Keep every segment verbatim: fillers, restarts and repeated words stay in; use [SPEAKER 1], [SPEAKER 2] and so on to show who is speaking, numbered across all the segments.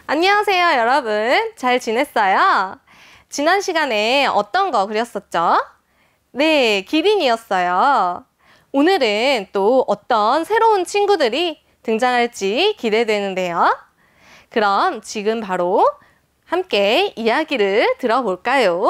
[SPEAKER 1] 안녕하세요, 여러분. 잘 지냈어요? 지난 시간에 어떤 거 그렸었죠? 네, 기린이었어요. 오늘은 또 어떤 새로운 친구들이 등장할지 기대되는데요. 그럼 지금 바로 함께 이야기를 들어볼까요?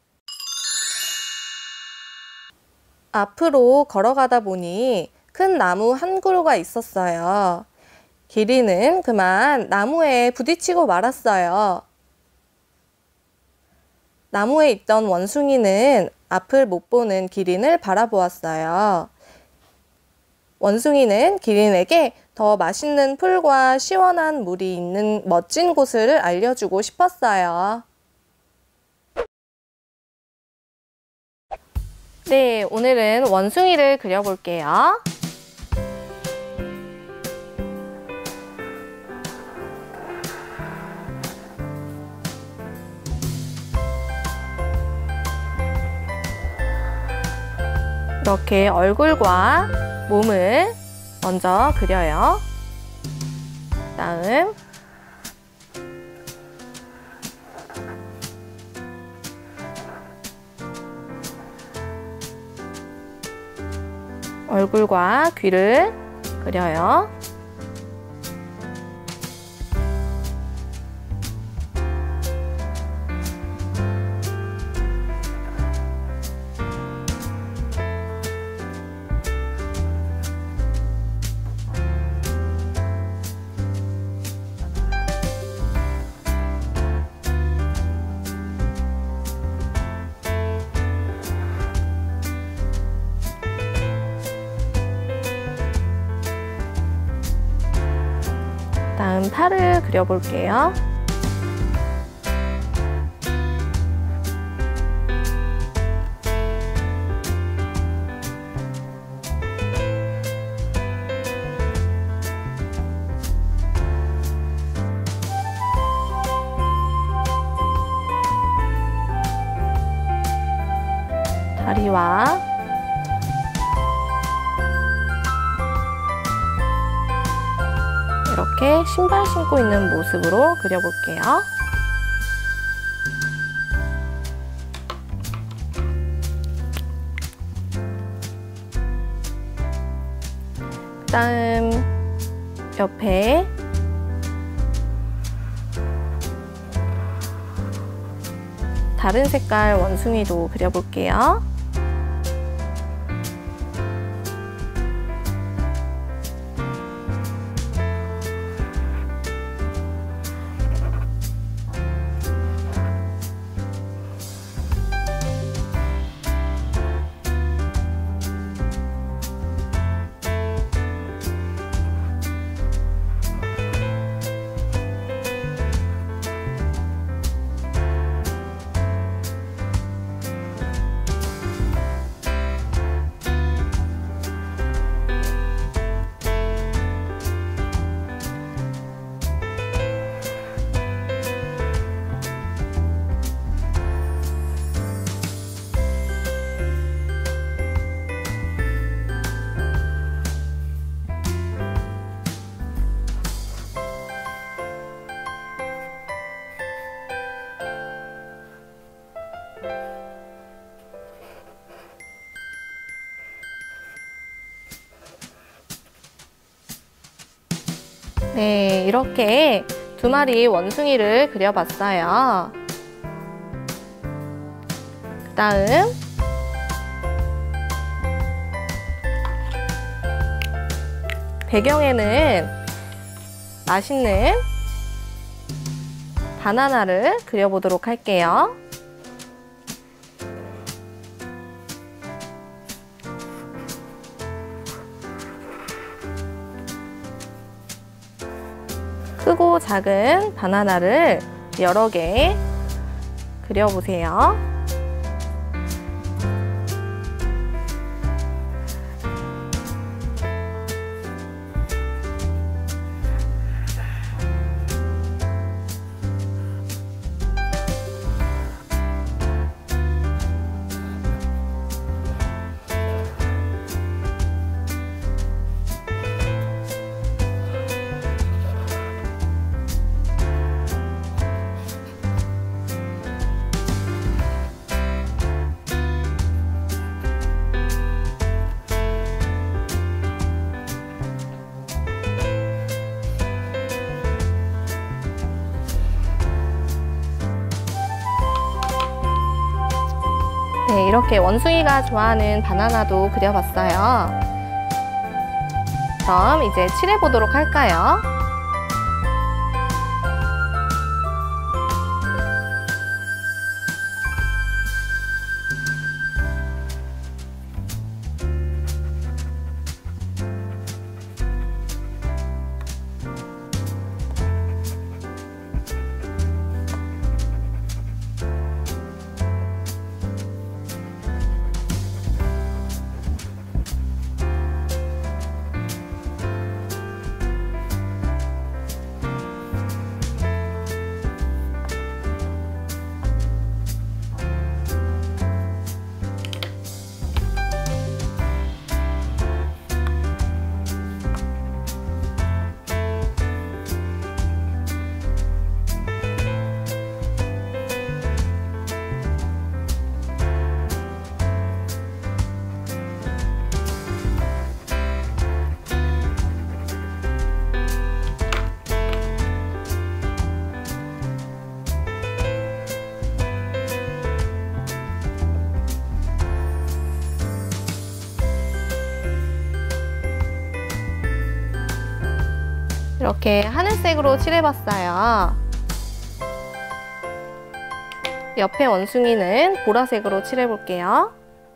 [SPEAKER 1] 앞으로 걸어가다 보니 큰 나무 한 그루가 있었어요. 기린은 그만 나무에 부딪히고 말았어요. 나무에 있던 원숭이는 앞을 못 보는 기린을 바라보았어요. 원숭이는 기린에게 더 맛있는 풀과 시원한 물이 있는 멋진 곳을 알려주고 싶었어요. 네, 오늘은 원숭이를 그려볼게요. 이렇게 얼굴과 몸을 먼저 그려요. 다음 얼굴과 귀를 그려요. 다음 팔을 그려볼게요. 다리와 이렇게 신발 신고 있는 모습으로 그려볼게요. 그 다음 옆에 다른 색깔 원숭이도 그려볼게요. 네, 이렇게 두 마리 원숭이를 그려봤어요. 그 다음 배경에는 맛있는 바나나를 그려보도록 할게요. 크고 작은 바나나를 여러 개 그려보세요. 이렇게 원숭이가 좋아하는 바나나도 그려봤어요. 그럼 이제 칠해보도록 할까요? 이렇게 하늘색으로 칠해봤어요. 옆에 원숭이는 보라색으로 칠해볼게요.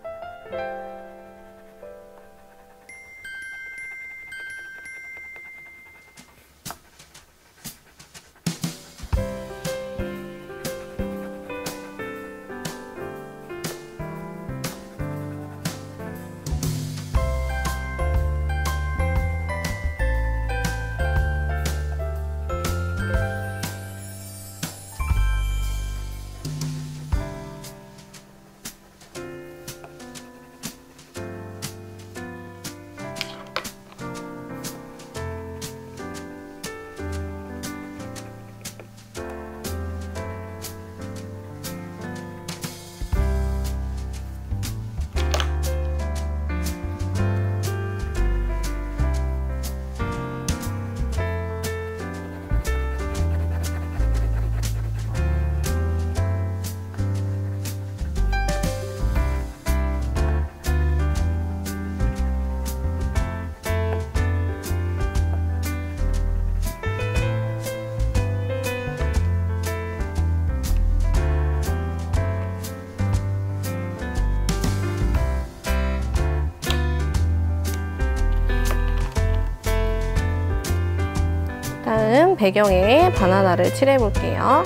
[SPEAKER 1] 다음 배경에 바나나를 칠해볼게요.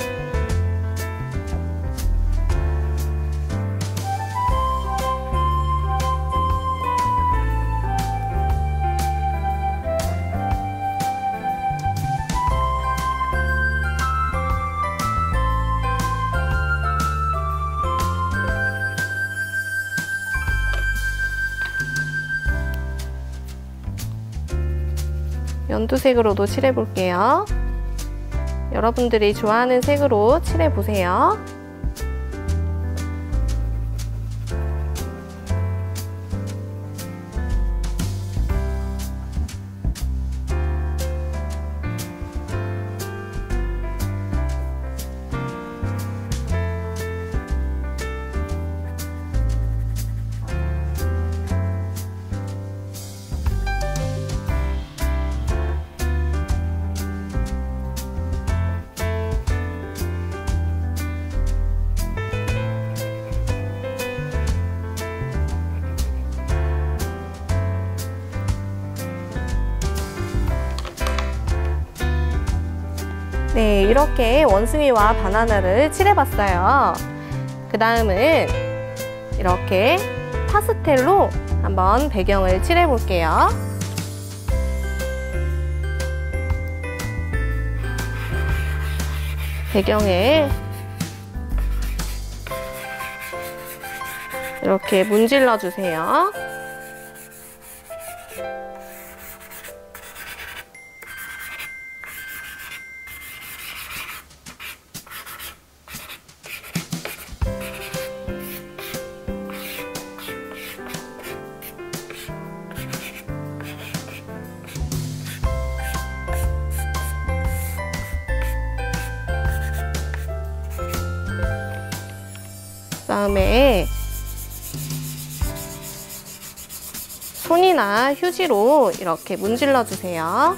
[SPEAKER 1] 연두색으로도 칠해볼게요. 여러분들이 좋아하는 색으로 칠해보세요. 네, 이렇게 원숭이와 바나나를 칠해봤어요. 그 다음은 이렇게 파스텔로 한번 배경을 칠해볼게요. 배경에 이렇게 문질러 주세요. 그다음에 손이나 휴지로 이렇게 문질러 주세요.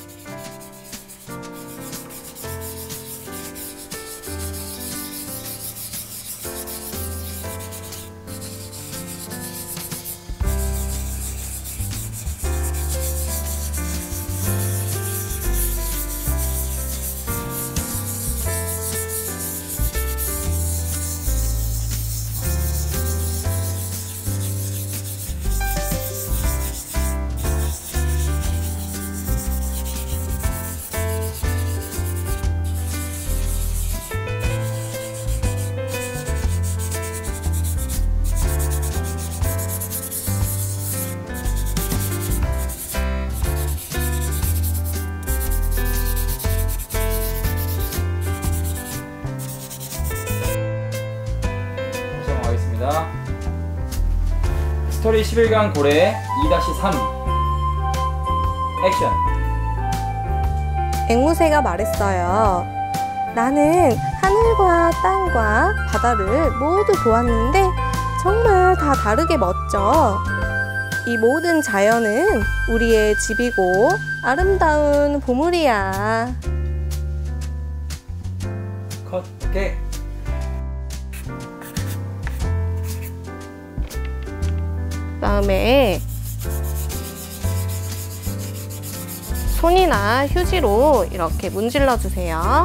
[SPEAKER 2] 스토리 십일 강 고래 이 다시 삼 액션.
[SPEAKER 1] 앵무새가 말했어요. 나는 하늘과 땅과 바다를 모두 보았는데 정말 다 다르게 멋져. 이 모든 자연은 우리의 집이고 아름다운 보물이야.
[SPEAKER 2] 컷. 오케이.
[SPEAKER 1] 그다음에 손이나 휴지로 이렇게 문질러 주세요.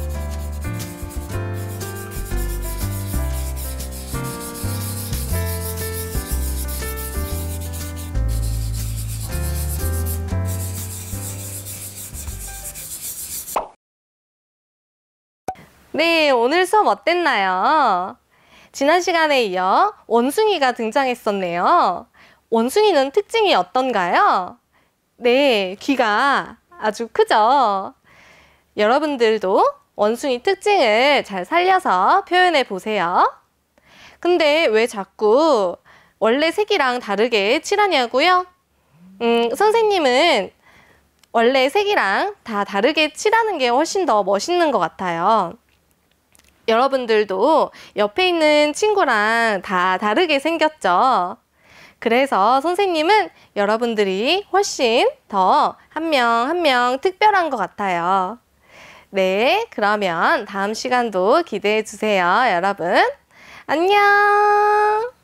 [SPEAKER 1] 네, 오늘 수업 어땠나요? 지난 시간에 이어 원숭이가 등장했었네요. 원숭이는 특징이 어떤가요? 네, 귀가 아주 크죠? 여러분들도 원숭이 특징을 잘 살려서 표현해 보세요. 근데 왜 자꾸 원래 색이랑 다르게 칠하냐고요? 음, 선생님은 원래 색이랑 다 다르게 칠하는 게 훨씬 더 멋있는 것 같아요. 여러분들도 옆에 있는 친구랑 다 다르게 생겼죠? 그래서 선생님은 여러분들이 훨씬 더 한 명 한 명 특별한 것 같아요. 네, 그러면 다음 시간도 기대해 주세요, 여러분. 안녕!